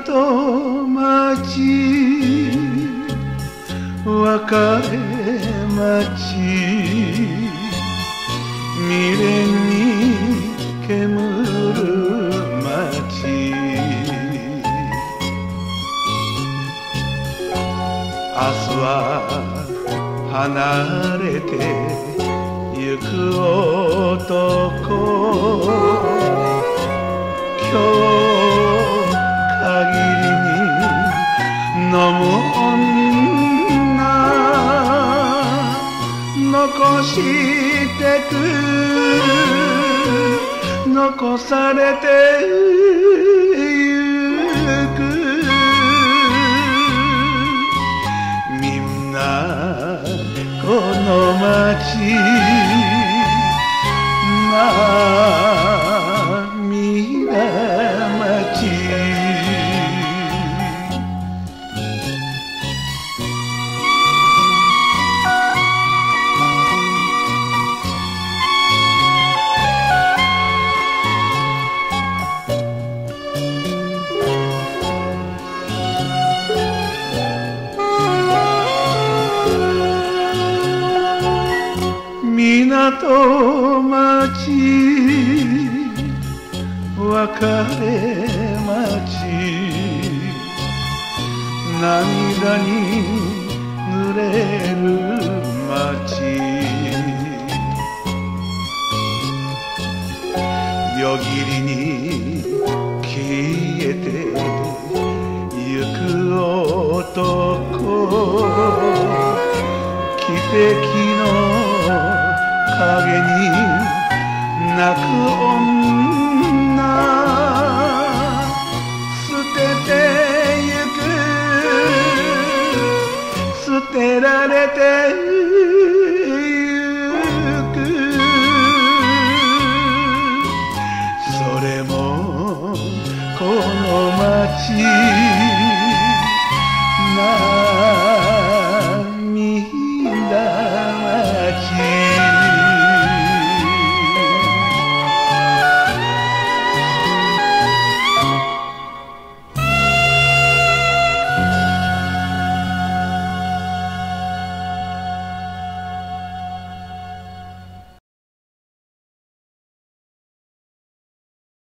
港町別れ町未練に煙る町明日は離れてゆく男今日限りに飲む女残してく残されてゆくみんなこの街涙町港町別れ町涙に濡れる町夜霧に消えてゆく男汽笛の影に泣く女捨ててゆく捨てられて